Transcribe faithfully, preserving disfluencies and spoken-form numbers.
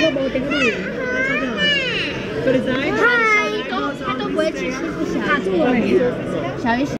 无顶路，所以在。他都他都不会起气不小，卡住了。小鱼。